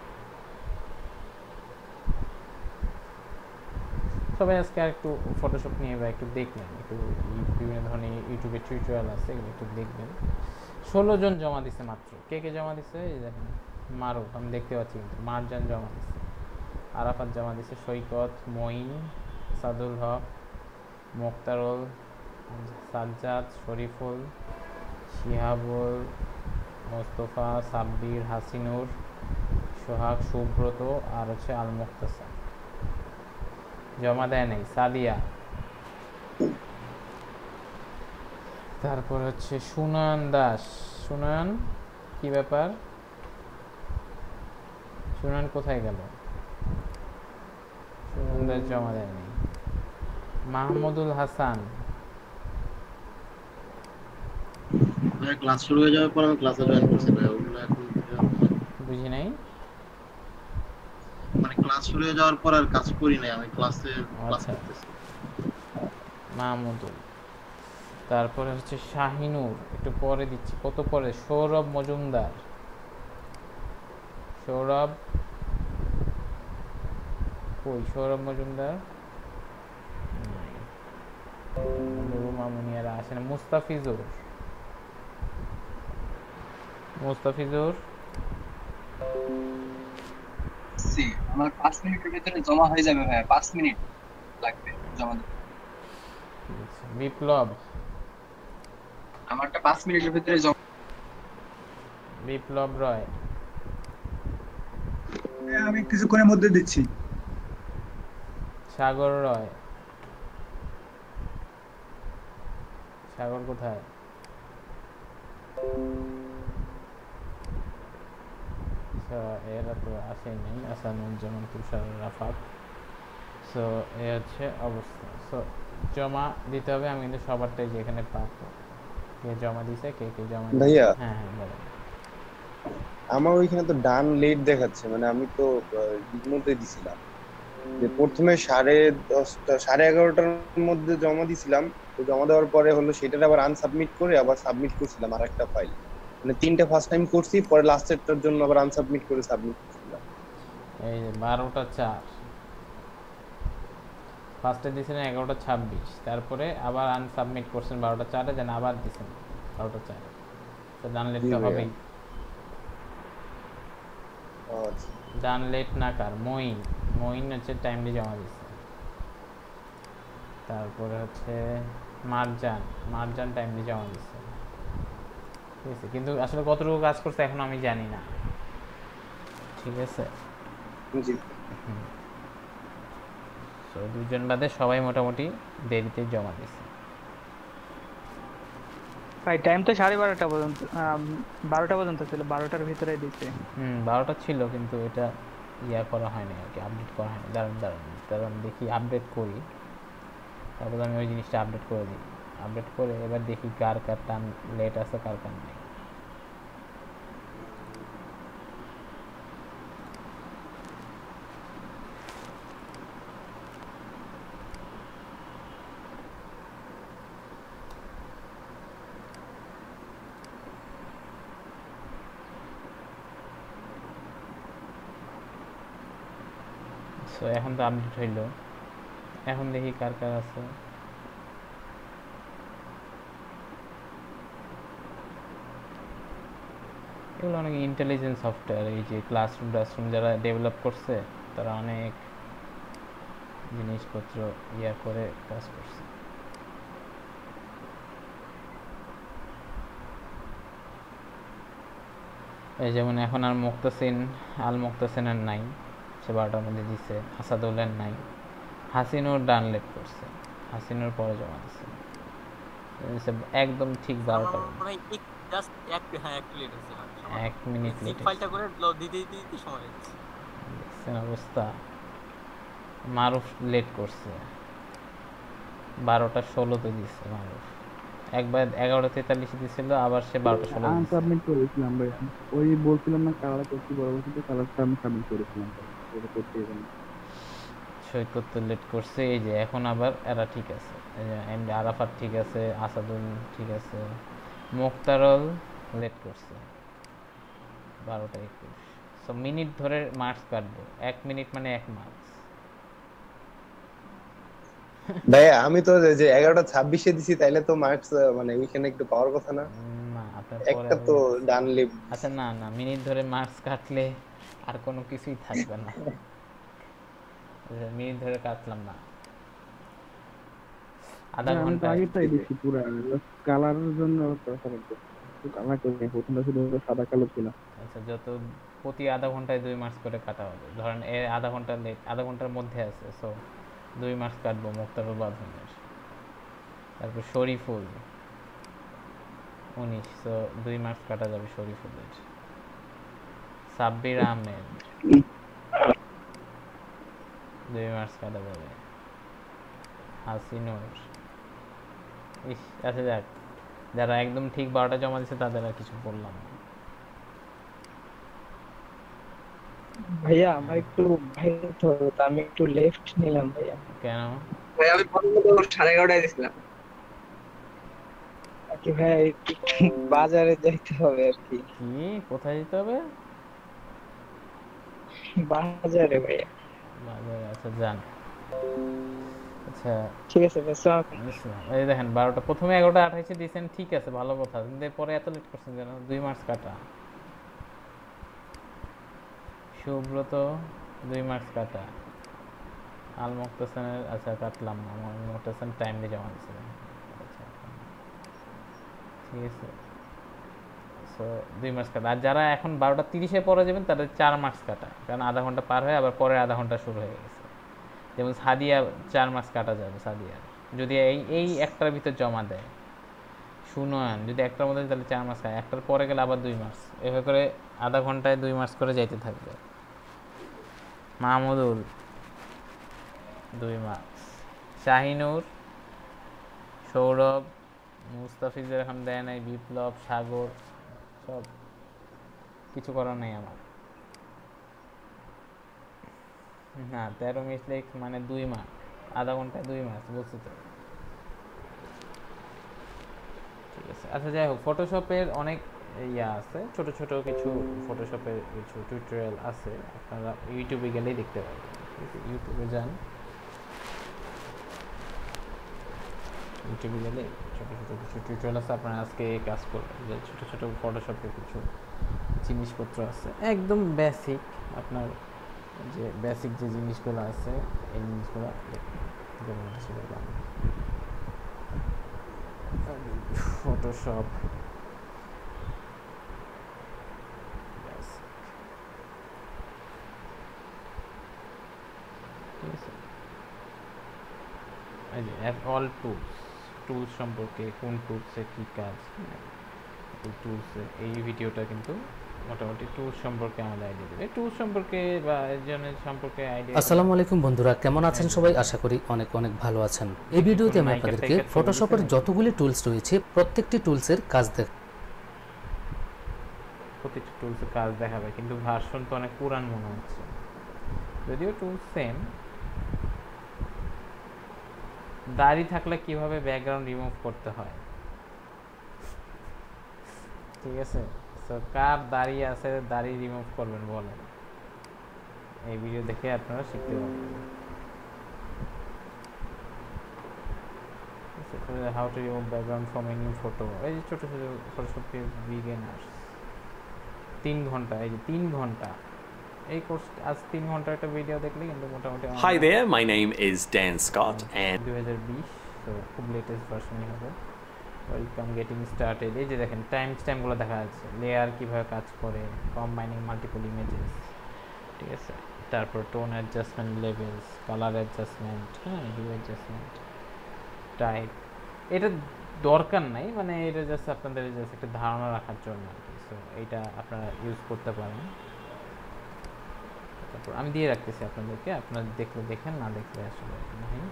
সবাই আজকে আর একটু ফটোশপ নিয়ে বা একটু দেখলেন, একটু বিভিন্ন ধরনের ইউটিউবে টিউটোরিয়াল আছে এগুলো একটু দেখবেন। ষোলো জন জমা দিছে মাত্র, কে কে জমা দিছে এই দেখেন, মারুফ আমি দেখতে পাচ্ছি, কিন্তু মারজান জমা দিছে, আরাফাত জমা দিছে, সৈকত, মঈন, সাদুল হক, মোক্তারুল, সাজ্জাদ, শরীফুল, শিহাবুল, মোস্তফা, সাব্বির, হাসিনুর, সোহাগ, সুব্রত আর হচ্ছে আল মুক্তাসা। জমা দেয় নাই সাদিয়া, তারপর হচ্ছে সুনয়ন দাস। সুনয়ন কি ব্যাপার, সুনয়ন কোথায় গেল, সুনয়ন দাস জমা দেয়নি। মাহমুদুল হাসান, ক্লাস শুরু হয়ে যাওয়ার পর আমি ক্লাসে জয়েন করছি ভাই, ওগুলো এখন বুঝি নাই, মানে ক্লাস শুরু হয়ে যাওয়ার পর আর কাজ করি নাই, আমি ক্লাসে ক্লাস আচ্ছা করতেছি। মাহমুদুল, তারপরে হচ্ছে শাহিনুর, একটু পরে দিচ্ছি, কত পরে, সৌরভ মজুমদার, সৌরভ কই, সৌরভ মজুমদার মামুনিয়ারা আসে না। মুস্তাফিজুর, মুস্তাফিজুর সি আমার পাঁচ মিনিটের ভিতরে জমা হয়ে যাবে ভাই, পাঁচ মিনিট লাগবে জমা দিতে। বিপ্লব, আমারটা পাঁচ মিনিটের ভিতরে জমা। বিপ্লব রয়, হ্যাঁ, আমি কিছুক্ষণের মধ্যে দিচ্ছি। সাগর রয়, সাগর কোথায়? আচ্ছা, এরা তো আসেনি, আসানুজ্জামান, তুষার, রাফাত। সো এ হচ্ছে অবস্থা। সো জমা দিতে হবে। আমি কিন্তু সবারটাই যেখানে পাবো কে জমা দিছে, কে কে জমা দিছে। ভাইয়া হ্যাঁ হ্যাঁ বলেন। আমার ওইখানে তো ডান লেট দেখাচ্ছে, মানে আমি তো আহ, এর মধ্যে দিছিলাম যে প্রথমে সাড়ে দশটা সাড়ে এগারোটার মধ্যে জমা দিছিলাম। তো জমা দেওয়ার পরে হলো সেটার আবার আনসাবমিট করে আবার সাবমিট করছিলাম আর একটা ফাইল, মানে তিনটা ফার্স্ট টাইম করছি, পরে লাস্টেরটার জন্য আবার আনসাবমিট করে সাবমিট করছিলাম। এই যে বারোটা চার ফার্স্টে দিয়েছিলেন, এগারোটা ছাব্বিশ, তারপরে আবার আনসাবমিট করছেন বারোটা চারে, যেন আবার দিয়েছেন বারোটা চারে। তো ডান লেট জি তো ভাইয়া। হবেই। ও আচ্ছা। ডান লেট না কার, মইন, মইন হচ্ছে টাইমলি জমা দিচ্ছে। তারপরে হচ্ছে মারজান, মারজান টাইমলি জমা দিচ্ছে। ঠিক আছে, কিন্তু আসলে কতটুকু কাজ করছে এখন আমি জানি না। ঠিক আছে, জি। তো দুজন বাদে সবাই মোটামুটি দেরিতে জমা দিচ্ছে। ভাই টাইম তো সাড়ে বারোটা পর্যন্ত, আম, বারোটা পর্যন্ত ছিল, বারোটার ভিতরে দিতে। হুম, বারোটা ছিল, কিন্তু এটা ইয়া করা হয়নি আর কি, আপডেট করা হয়নি। দাঁড়ান দাঁড়ান দাঁড়ান দেখি, আপডেট করি, তারপর আমি ওই জিনিসটা আপডেট করে দিই। আপডেট করে এবার দেখি কার কার টান লেট আছে, কার কার নেই। সো এখন তো আপডেট হইলো, এখন দেখি কার কার আছে। এগুলো অনেক ইন্টেলিজেন্ট সফটওয়্যার, এই যে ক্লাসরুম টাসরুম যারা ডেভেলপ করছে তারা অনেক জিনিসপত্র ইয়া করে কাজ করছে। এই যেমন এখন আর মুক্তাসিন, আল মুক্তাসিনের নাই, সে বারোটার মধ্যে দিছে। আসাদুল্লার নাই। হাসিনুর ডান লেট করছে, হাসিনুর পরে জমা দিচ্ছে। সে একদম ঠিক বারোটা জাস্ট এক হ্যাঁ একটু লেট হচ্ছে, এক মিনিট জিপ লেট ফাইলটা করে দিতে দিতে দিতে সময় লাগছে। দেখছেন অবস্থা। মারুফ লেট করছে, বারোটা ষোলোতে দিচ্ছে মারুফ। একবার এগারোটা তেতাল্লিশে দিছিল, আবার সে বারোটা ষোলো আমি দিচ্ছে। সাবমিট করেছিলাম ভাই, ওই বলছিলাম না কালার করছি, পরবর্তীতে কালারটা আমি সাবমিট করেছিলাম ভাই, ওটা করতে গেলাম। সৈকত তো লেট করছে। এই যে এখন আবার এরা ঠিক আছে, এই যে এমডি আরাফাত ঠিক আছে, আসাদুল ঠিক আছে, মুক্তারল লেট করছে বারোটা একুশ। সো মিনিট ধরে মার্কস কাটবো, এক মিনিট মানে এক মার্কস। ভাইয়া আমি তো যে- যে এগারোটা ছাব্বিশে দিছি, তাইলে তো মার্কস মানে ওইখানে একটু পাওয়ার কথা না? না, আপনার পরে একটা তো হবে। ডান লেট। আচ্ছা না না, মিনিট ধরে মার্কস কাটলে আর কোনো কিছুই থাকবে না। মিনিট ধরে কাটলাম না, আধা না, আমি তো ঘন্টা। আগেরটাই দিচ্ছি পুরা, কালারের জন্য কালার করি, প্রথমটা শুধু সাদা কালো ছিল। আচ্ছা, যত প্রতি আধা ঘন্টায় দুই মার্কস করে কাটা হবে। ধরেন এ আধা ঘন্টা লেট, আধা ঘন্টার মধ্যে আছে, সো দুই মার্কস কাটবো মুক্তারুল বাঁধনের। তারপর শরীফুল উনিশ, সো দুই মার্কস কাটা যাবে শরীফুলের। সাব্বির আহমেদ দুই মার্কস কাটা যাবে। হাসিনুর, ইস আচ্ছা যাক, যারা একদম ঠিক বারোটা জমা দিচ্ছে তাদের আর কিছু বললাম না। ভাইয়া আমার একটু ভাই তো আমি একটু লেফট নিলাম ভাইয়া। কেন? ভাই আমি প্রথমত সাড়ে এগারোটায় দিছিলাম। আর কি ভাই একটু বাজারে যাইতে হবে আর কি। কি কোথায় যেতে হবে? বাজারে ভাইয়া। বাজারে, আচ্ছা যান। আচ্ছা ঠিক আছে ভাই, আসসালামু আলাইকুম। বুঝলাম। এই দেখেন বারোটা, প্রথমে এগারোটা আঠাইশে দিয়েছেন, ঠিক আছে ভালো কথা, কিন্তু পরে এত লেট করছেন কেন? দুই মার্কস কাটা। সুব্রত দুই মার্কস কাটা। আল মুক্তাসেনের আচ্ছা কাটলাম না, আল মুক্তাসেন টাইমলি জমা দিয়েছিলেন। আচ্ছা ঠিক আছে। সো দুই মার্কস কাটা। আর যারা এখন বারোটা তিরিশে পরে যাবেন তাদের চার মার্কস কাটা, কারণ আধা ঘন্টা পার হয়ে আবার পরের আধা ঘন্টা শুরু হয়ে গেছে। যেমন সাদিয়া চার মার্কস কাটা যাবে সাদিয়া, যদি এই এই একটার ভিতর জমা দেয়। সুনয়ন যদি একটার মধ্যে তাহলে চার মার্কস কাটা, একটার পরে গেলে আবার দুই মার্কস, এভাবে করে আধা ঘন্টায় দুই মার্কস করে যাইতে থাকবে। মাহমুদুল দুই মার্কস, শাহিনুর, সৌরভ, মুস্তাফিজের এখন দেয় নাই, বিপ্লব, সাগর, সব কিছু করার নেই আমার। না তেরো মিনিট মানে দুই মার্ক, আধা ঘন্টায় দুই মার্ক, বলছি তো। ঠিক আছে, আচ্ছা যাই হোক, ফটোশপের অনেক ইয়া আছে, ছোট ছোট কিছু ফটোশপের কিছু টিউটোরিয়াল আছে, আপনারা ইউটিউবে গেলেই দেখতে পাবেন। ইউটিউবে যান, ইউটিউবে গেলে ছোটো ছোটো কিছু টিউটোরিয়াল আছে, আপনারা আজকে কাজ করবেন যে ছোটো ছোটো ফটোশপের কিছু জিনিসপত্র আছে, একদম বেসিক, আপনার যে বেসিক যে জিনিসগুলো আছে এই জিনিসগুলো যেমন ফটোশপ ঠিক আছে। এই যে অল টুলস, টুলস সম্পর্কে কোন টুলসে কী কাজ, এই টুলসে এই ভিডিওটা কিন্তু মোটামুটি টুলস সম্পর্কে আমাদের আইডিয়া দেবে, টুলস সম্পর্কে বা একজনের সম্পর্কে আইডিয়া। আসসালামু আলাইকুম বন্ধুরা, কেমন আছেন সবাই? আশা করি অনেক অনেক ভালো আছেন। এই ভিডিওতে আমি আপনাদেরকে ফটোশপের যতগুলি টুলস রয়েছে প্রত্যেকটি টুলসের কাজ দেখ প্রত্যেকটি টুলসের কাজ দেখাবে, কিন্তু ভার্সন তো অনেক পুরান মনে হচ্ছে, যদিও টুলস সেম। দাড়ি থাকলে কিভাবে ব্যাকগ্রাউন্ড রিমুভ করতে হয়, ঠিক আছে। সো কার দাড়ি আছে, দাড়ি রিমুভ করবেন বলেন, এই ভিডিও দেখে আপনারা শিখতে পারবেন। How to remove background from any photo, এই যে ছোটো ছোটো ফটোশপ বিগিনার্স, তিন ঘন্টা, এই যে তিন ঘন্টা এই কোর্স, আজ তিন ঘন্টা একটা ভিডিও দেখলে কিন্তু মোটামুটি। Hi there, my name is Dan Scott and দুই হাজার বিশ, তো খুব লেটেস্ট ভার্সনই হবে। ওয়েলকাম গেটিং স্টার্টেড, এই যে দেখেন টাইম স্ট্যাম্পগুলো দেখা যাচ্ছে, লেয়ার কীভাবে কাজ করে, কম্বাইনিং মাল্টিপল ইমেজেস, ঠিক আছে। তারপর tone adjustment, levels, colour adjustment, হ্যাঁ হিউ অ্যাডজাস্টমেন্ট, টাইপ। এটা দরকার নাই, মানে এটা জাস্ট আপনাদের জাস্ট একটা ধারণা রাখার জন্য আর কি। সো এইটা আপনারা ইউজ করতে পারেন। তারপর আমি দিয়ে রাখতেছি আপনাদেরকে, আপনারা দেখলে দেখেন, না দেখলে আসলে নাই।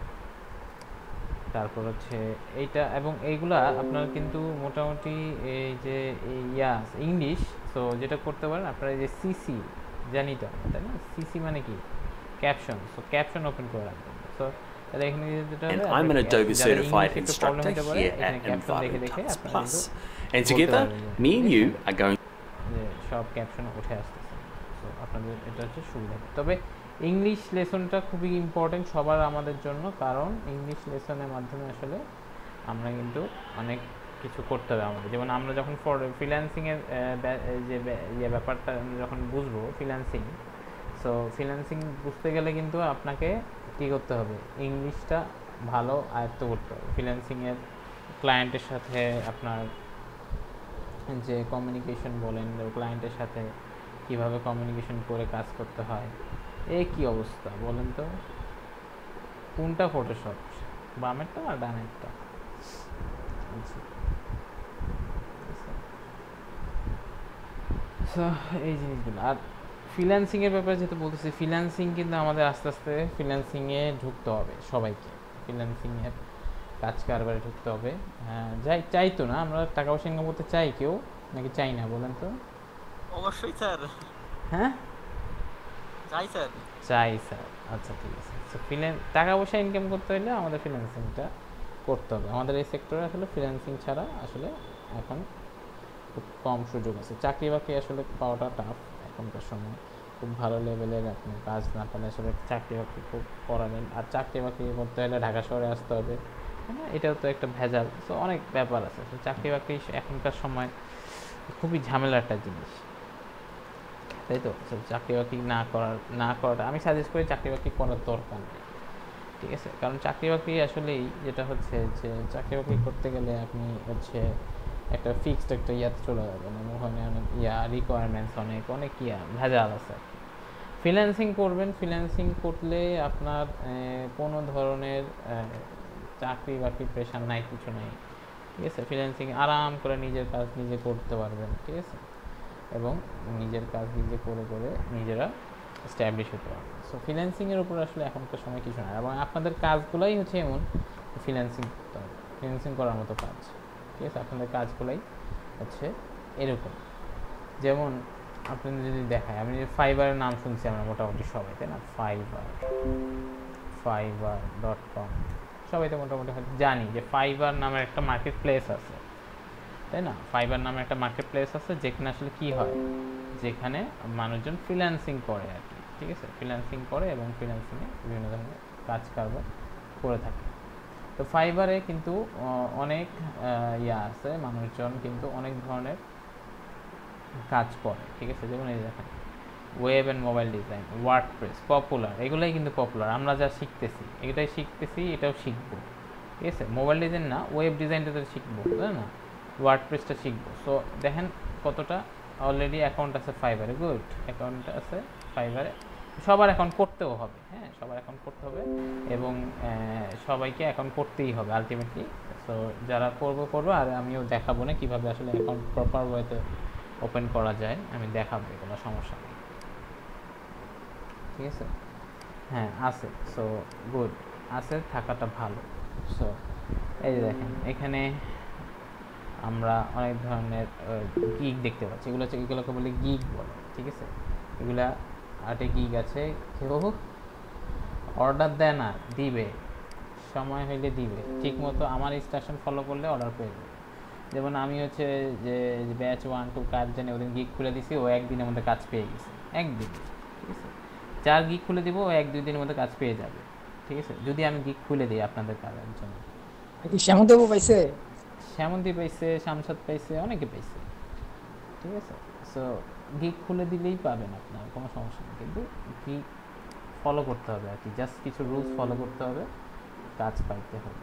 তারপর হচ্ছে এইটা, এবং এইগুলা আপনার কিন্তু মোটামুটি এই যে ইয়াস ইংলিশ, সো যেটা করতে পারেন আপনারা, এই যে সিসি জানি তো তাই না, সিসি মানে কি ক্যাপশন, সো ক্যাপশন ওপেন করে রাখবেন। সো তাহলে এখানে যেটা হবে, I'm an Adobe certified instructor here at Environment Plus, and together me and you are going যে সব ক্যাপশন উঠে আসতেছে। সো আপনাদের এটা হচ্ছে সুবিধা। তবে ইংলিশ লেসনটা খুবই ইম্পর্টেন্ট সবার আমাদের জন্য, কারণ ইংলিশ লেসনের মাধ্যমে আসলে আমরা কিন্তু অনেক কিছু করতে হবে আমাদের। যেমন আমরা যখন ফর ফ্রিল্যান্সিংয়ের যে ইয়ে ব্যাপারটা যখন বুঝবো ফ্রিল্যান্সিং, সো ফ্রিল্যান্সিং বুঝতে গেলে কিন্তু আপনাকে কী করতে হবে, ইংলিশটা ভালো আয়ত্ত করতে হবে। ফ্রিল্যান্সিংয়ের ক্লায়েন্টের সাথে আপনার যে কমিউনিকেশন বলেন, ক্লায়েন্টের সাথে কীভাবে কমিউনিকেশন করে কাজ করতে হয়। এই কি অবস্থা বলেন তো, কোনটা ফটোশপ, বামেরটা আর ডানেরটা? এই জিনিসগুলো। আর ফ্রিল্যান্সিংয়ের ব্যাপারে যেহেতু বলতেছি, ফ্রিল্যান্সিং কিন্তু আমাদের আস্তে আস্তে ফ্রিল্যান্সিংয়ে ঢুকতে হবে সবাইকে, ফ্রিল্যান্সিংয়ের কাজ কারবারে ঢুকতে হবে। হ্যাঁ যাই, চাই তো না আমরা টাকা পয়সা ইনকাম করতে চাই কেউ, নাকি চাই না বলেন তো? অবশ্যই স্যার। হ্যাঁ চাই স্যার, চাই স্যার। আচ্ছা ঠিক আছে, সো ফ্রিল্যান্স টাকা পয়সা ইনকাম করতে হলে আমাদের ফ্রিল্যান্সিংটা করতে হবে। আমাদের এই সেক্টরে আসলে ফ্রিল্যান্সিং ছাড়া আসলে এখন খুব কম সুযোগ আছে, চাকরি বাকরি আসলে পাওয়াটা টাফ এখনকার সময়। খুব ভালো লেভেলের আপনি কাজ না পেলে আসলে চাকরি বাকরি খুব করাবেন, আর চাকরি বাকরি করতে হলে ঢাকা শহরে আসতে হবে, হ্যাঁ এটাও তো একটা ভেজাল। সো অনেক ব্যাপার আছে, তো চাকরি বাকরি এখনকার সময় খুবই ঝামেলার একটা জিনিস, তাই তো। চাকরি বাকরি না করার না করাটা আমি সাজেস্ট করি, চাকরি বাকরি করার দরকার নেই, ঠিক আছে। কারণ চাকরি বাকরি আসলেই যেটা হচ্ছে যে চাকরি বাকরি করতে গেলে আপনি হচ্ছে একটা ফিক্সড একটা ইয়াতে চলে যাবে, মানে ওখানে অনেক ইয়া রিকোয়ারমেন্টস অনেক অনেক ইয়া ভেজাল আছে। ফ্রিল্যান্সিং করবেন, ফ্রিল্যান্সিং করলে আপনার কোনো ধরনের চাকরি বাকরি প্রেশার নাই, কিছু নাই, ঠিক আছে। ফ্রিল্যান্সিং আরাম করে নিজের কাজ নিজে করতে পারবেন, ঠিক আছে, এবং নিজের কাজ নিজে করে করে নিজেরা এস্টাবলিশ হতে পারবেন। সো ফ্রিল্যান্সিংয়ের উপর আসলে এখনকার সময় কিছু নাই, এবং আপনাদের কাজগুলোই হচ্ছে এমন ফ্রিল্যান্সিং করতে হবে, ফ্রিল্যান্সিং করার মতো কাজ, ঠিক আছে। আপনাদের কাজগুলোই হচ্ছে এরকম, যেমন আপনাদের যদি দেখায়, আমি ফাইবারের নাম শুনছি আমরা মোটামুটি সবাই, তাই না? ফাইবার ফাইবার ডট কম সবাই তো মোটামুটি হয়তো জানি যে ফাইবার নামের একটা মার্কেট প্লেস আছে, তাই না? ফাইবার নামের একটা মার্কেট প্লেস আছে যেখানে আসলে কি হয়, যেখানে মানুষজন ফ্রিল্যান্সিং করে আর কি, ঠিক আছে, ফ্রিল্যান্সিং করে এবং ফ্রিল্যান্সিংয়ে বিভিন্ন ধরনের কাজ কারবার করে থাকে। তো ফাইবারে কিন্তু অনেক ইয়া আছে, মানুষজন কিন্তু অনেক ধরনের কাজ করে, ঠিক আছে। যেমন এই দেখেন web and mobile design, WordPress popular, এগুলাই কিন্তু পপুলার, আমরা যা শিখতেছি এটাই শিখতেছি, এটাও শিখবো, ঠিক আছে। মোবাইল ডিজাইন না, ওয়েব ডিজাইনটা তো শিখবো, তাই না? ওয়ার্ডপ্রেসটা শিখবো। সো দেখেন কতটা অলরেডি অ্যাকাউন্ট আছে ফাইবারে, গুড অ্যাকাউন্ট আছে ফাইবারে, সবার অ্যাকাউন্ট করতেও হবে, হ্যাঁ সবার অ্যাকাউন্ট করতে হবে, এবং সবাইকে অ্যাকাউন্ট করতেই হবে আলটিমেটলি। সো যারা করবো করবো, আর আমিও দেখাবো না কীভাবে আসলে অ্যাকাউন্ট প্রপার ওয়েতে ওপেন করা যায়, আমি দেখাবো, কোনো সমস্যা নেই, ঠিক আছে। হ্যাঁ আছে, সো গুড, আছে থাকাটা ভালো। সো এই যে দেখেন এখানে আমরা অনেক ধরনের গিগ দেখতে পাচ্ছি, এগুলো হচ্ছে এগুলোকে বলে গিগ বলে, ঠিক আছে। এগুলা আটে গিগ আছে, কেউ অর্ডার দেয় না, দিবে, সময় হইলে দিবে, ঠিক মতো আমার ইনস্ট্রাকশন ফলো করলে অর্ডার পেয়ে যাবে। যেমন আমি হচ্ছে যে ব্যাচ ওয়ান টু কাজ জানি, ওদিন গিগ খুলে দিছি, ও একদিনের মধ্যে কাজ পেয়ে গেছে, একদিন, ঠিক আছে। চার গিগ খুলে দিব, ও এক দুই দিনের মধ্যে কাজ পেয়ে যাবে, ঠিক আছে, যদি আমি গিগ খুলে দিই আপনাদের কাজের জন্য। শ্যামদেবও পাইছে, শ্যামন্তী পাইছে, শামসাদ পাইছে, অনেকে পাইছে, ঠিক আছে। সো গিগ খুলে দিলেই পাবেন আপনার, কোনো সমস্যা নেই, কিন্তু গিগ ফলো করতে হবে আর কি, জাস্ট কিছু রুলস ফলো করতে হবে, কাজ পাইতে হবে।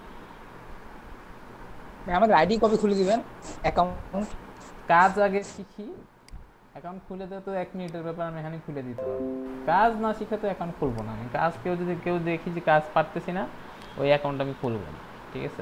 আমাদের আইডি কবে খুলে দিবেন অ্যাকাউন্ট? কাজ আগে শিখি, অ্যাকাউন্ট খুলে দেওয়া তো এক মিনিটের ব্যাপার, আমি এখানে খুলে দিতে পারবো। কাজ না শিখে তো অ্যাকাউন্ট খুলবো না আমি, কাজ কেউ যদি কেউ দেখি যে কাজ পারতেছি না, ওই অ্যাকাউন্ট আমি খুলবো না, ঠিক আছে।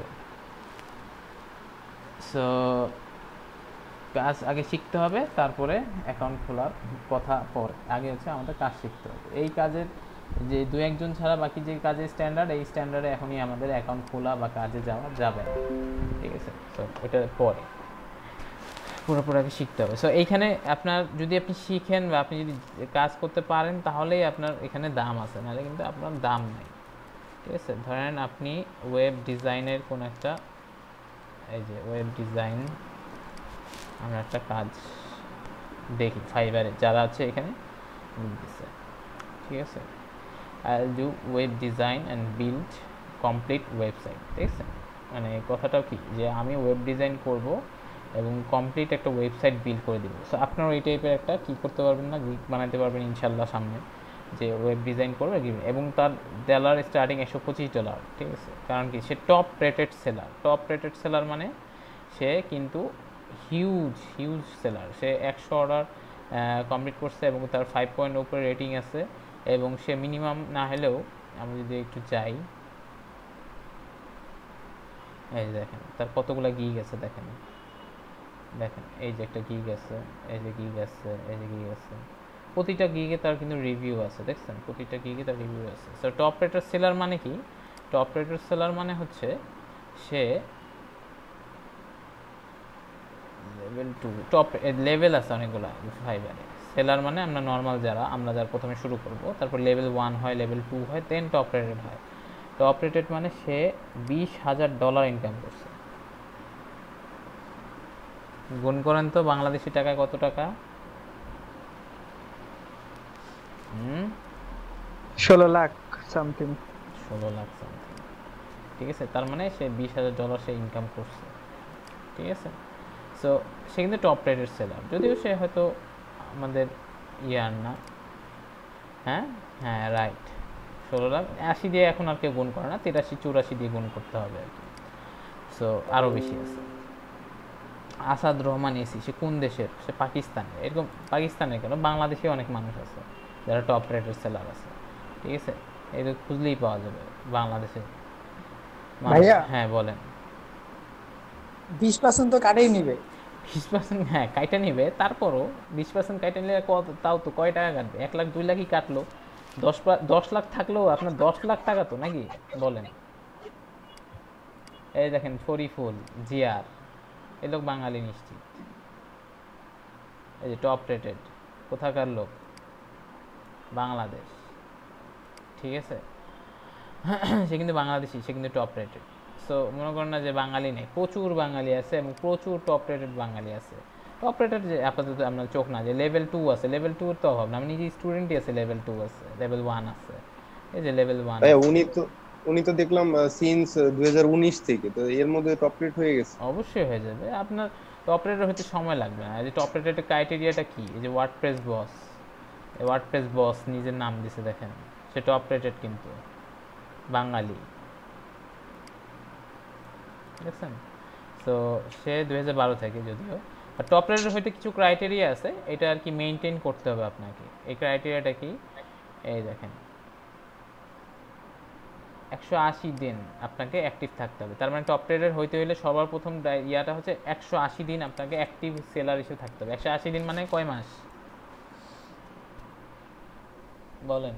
সো কাজ আগে শিখতে হবে, তারপরে অ্যাকাউন্ট খোলার কথা পরে, আগে হচ্ছে আমাদের কাজ শিখতে হবে। এই কাজের যে দু একজন ছাড়া বাকি যে কাজের স্ট্যান্ডার্ড, এই স্ট্যান্ডার্ডে এখনই আমাদের অ্যাকাউন্ট খোলা বা কাজে যাওয়া যাবে, ঠিক আছে। সো এটা পরে পুরোপুরি আগে শিখতে হবে। সো এইখানে আপনার যদি আপনি শিখেন বা আপনি যদি কাজ করতে পারেন, তাহলেই আপনার এখানে দাম আছে, নাহলে কিন্তু আপনার দাম নেই, ঠিক আছে। ধরেন আপনি ওয়েব ডিজাইনের কোন একটা, এই যে ওয়েব ডিজাইন, আমরা একটা কাজ দেখি ফাইবারে যারা আছে এখানে দিচ্ছে, ঠিক আছে। I will do web design and build complete website, ঠিক আছে। মানে কথাটাও কি, যে আমি ওয়েব ডিজাইন করব এবং কমপ্লিট একটা ওয়েবসাইট বিল্ড করে দিব। সো আপনারা এই টাইপের একটা কী করতে পারবেন না, গিগ বানাতে পারবেন ইনশাল্লাহ সামনে, যে ওয়েব ডিজাইন করবে, এবং তার ডলার স্টার্টিং একশো পঁচিশ ডলার, ঠিক আছে। কারণ কি, সে top rated seller, top rated seller মানে সে কিন্তু হিউজ হিউজ সেলার, সে একশো অর্ডার কমপ্লিট করছে এবং তার ফাইভ পয়েন্ট উপরে রেটিং আছে, এবং সে মিনিমাম না হলেও, আমি যদি একটু চাই, এই দেখেন তার কতগুলো গিগ আছে, দেখেন দেখেন এই যে একটা গিগ আছে, এই যে গিগ আছে, এই যে গিগ আছে, প্রতিটা গিগে তার কিন্তু রিভিউ আছে, দেখছেন প্রতিটা গিগে তার রিভিউ আছে। সো টপ রেটেড সেলার মানে কি, টপ রেটেড সেলার মানে হচ্ছে সে লেভেল টু, টপ লেভেল আছে অনেকগুলো ফাইবারে। সেলার মানে আমরা নর্মাল যারা, আমরা যারা প্রথমে শুরু করব, তারপর লেভেল ওয়ান হয়, লেভেল টু হয়, দেন টপ রেটেড হয়। টপ রেটেড মানে সে বিশ হাজার ডলার ইনকাম করছে। গুণ করেন তো বাংলাদেশি টাকায় কত টাকা? হুম ষোলো লাখ সামথিং, ষোলো লাখ সামথিং, ঠিক আছে। তার মানে সে বিশ হাজার ডলার সে ইনকাম করছে, ঠিক আছে। সো সে কিন্তু টপ রেটেড সেলার, যদিও সে হয়তো আমাদের ইয়ার না, হ্যাঁ হ্যাঁ রাইট, ষোলো লাখ আশি দিয়ে এখন আর কেউ গুণ করে না, তিরাশি চুরাশি দিয়ে গুণ করতে হবে আর কি। সো আরও বেশি আছে, আসাদ রহমান এসি, সে কোন দেশের? সে পাকিস্তান। এরকম পাকিস্তানের কেন, বাংলাদেশে অনেক মানুষ আছে যারা টপ রেটেড সেলার আছে, ঠিক আছে? এটা খুঁজলেই পাওয়া যাবে বাংলাদেশে। ভাইয়া হ্যাঁ বলেন। বিশ পার্সেন্ট তো কাটেই নিবে। বিশ পার্সেন্ট হ্যাঁ কাইটা নিবে, তারপরও বিশ পার্সেন্ট কাইটা নিলে কত, তাও তো কয় টাকা কাটবে? এক লাখ দুই লাখই কাটলো, দশ দশ লাখ থাকলেও আপনার দশ লাখ টাকা তো নাকি বলেন? এই দেখেন শরীফুল জিয়ার, এই লোক বাঙালি নিশ্চিত। এই যে টপ রেটেড, কোথাকার লোক? বাংলাদেশ, ঠিক আছে? সে কিন্তু বাংলাদেশি, সে কিন্তু টপ রেটেড। সো মনে করেন না যে বাঙালি নেই, প্রচুর বাঙালি আছে এবং প্রচুর টপ রেটেড বাঙালি আছে। টপ রেটেড যে আপাতত আপনার চোখ না, যে লেভেল টু আছে, লেভেল টুর তো অভাব না। আমি নিজে স্টুডেন্টই আছে, লেভেল টু আছে, লেভেল ওয়ান আছে। এই যে লেভেল ওয়ান, উনি তো উনি তো দেখলাম সিন্স দুই হাজার উনিশ থেকে, তো এর মধ্যে টপ রেট হয়ে গেছে। অবশ্যই হয়ে যাবে। আপনার টপ রেটের হতে সময় লাগবে না। এই যে টপ রেটের ক্রাইটেরিয়াটা কি? এই যে ওয়ার্ডপ্রেস বস, এই ওয়ার্ডপ্রেস বস নিজের নাম দিছে, দেখেন সে টপ রেটেড কিন্তু বাঙালি, দেখছেন? সো সে দুই হাজার বারো থেকে, যদিও টপ রেটের হইতে কিছু ক্রাইটেরিয়া আছে, এটা আর কি মেনটেন করতে হবে আপনাকে। এই ক্রাইটেরিয়াটা কি? এই দেখেন একশো আশি দিন আপনাকে অ্যাক্টিভ থাকতে হবে। তার মানে টপ রেটের হইতে হইলে সবার প্রথম ইয়াটা হচ্ছে একশো আশি দিন আপনাকে অ্যাক্টিভ সেলার হিসেবে থাকতে হবে। একশো আশি দিন মানে কয় মাস বলেন?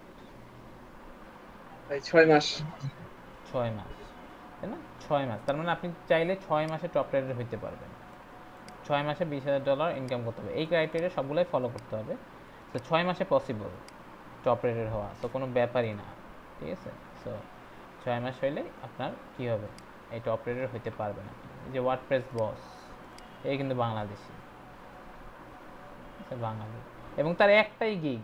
ছয় মাস। ছয় মাস, তাই না? ছয় মাস, তার মানে আপনি চাইলে ছয় মাসে টপ রেটের হইতে পারবেন। ছয় মাসে বিশ হাজার ডলার ইনকাম করতে হবে। এই ক্রাইটেরিয়া সবগুলোই ফলো করতে হবে। তো ছয় মাসে পসিবল টপ রেটের হওয়া, তো কোনো ব্যাপারই না, ঠিক আছে? সো ছয় মাস হইলে আপনার কি হবে? এই টপ রেটের হইতে পারবেন আপনি। এই যে ওয়ার্ডপ্রেস বস, এই কিন্তু বাংলাদেশি, বাঙালি, এবং তার একটাই গিগ,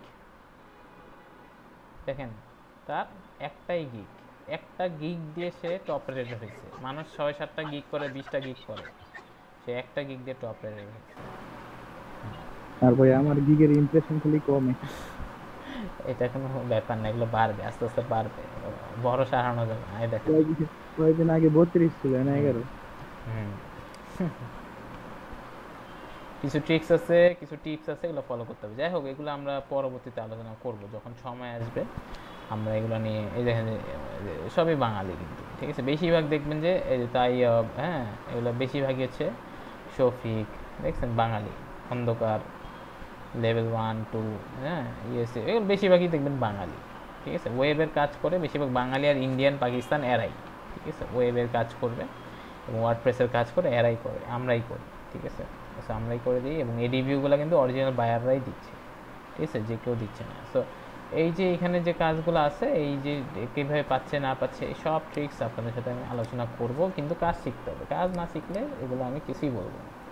দেখেন তার একটাই গিগ, একটা গিগ দিয়ে সে টপ রেটেড হয়েছে। মানুষ ছয় সাতটা গিগ করে, বিশটা গিগ করে, সে একটা গিগ দিয়ে টপ রেটেড হয়েছে। আর ভাই আমার গিগের ইমপ্রেশন খালি কমে। এটা কোনো ব্যাপার না, এগুলো বাড়বে, আস্তে আস্তে বাড়বে, ভরসা হারানো যাবে না। এই দেখেন কয়েকদিন আগে বত্রিশ ছিল না এগারো। হুম কিছু ট্রিক্স আছে, কিছু টিপস আছে, এগুলো ফলো করতে হবে। যাই হোক, এগুলো আমরা পরবর্তীতে আলোচনা করব যখন সময় আসবে, আমরা এগুলো নিয়ে। এই দেখেন সবই বাঙালি কিন্তু, ঠিক আছে? বেশিরভাগ দেখবেন যে এই যে তাই, হ্যাঁ এগুলো বেশিরভাগই হচ্ছে শফিক, দেখছেন বাঙালি, খন্দকার, লেভেল ওয়ান টু, হ্যাঁ ইউএসএ, এগুলো বেশিরভাগই দেখবেন বাঙালি, ঠিক আছে? ওয়েবের কাজ করে বেশিরভাগ বাঙালি, আর ইন্ডিয়ান, পাকিস্তান এরাই, ঠিক আছে? ওয়েবের কাজ করবে এবং ওয়ার্ডপ্রেসের কাজ করে এরাই করে, আমরাই করি, ঠিক আছে? আমরাই করে দিই, এবং এই রিভিউগুলো কিন্তু অরিজিনাল বায়াররাই দিচ্ছে, ঠিক আছে? যে কেউ দিচ্ছে না। সো এই যে এখানে যে কাজগুলো আছে, এই যে কীভাবে পাচ্ছে না পাচ্ছে, এই সব ট্রিক্স আপনাদের সাথে আমি আলোচনা করব, কিন্তু কাজ শিখতে হবে। কাজ না শিখলে এগুলো আমি কিছুই বলবো না।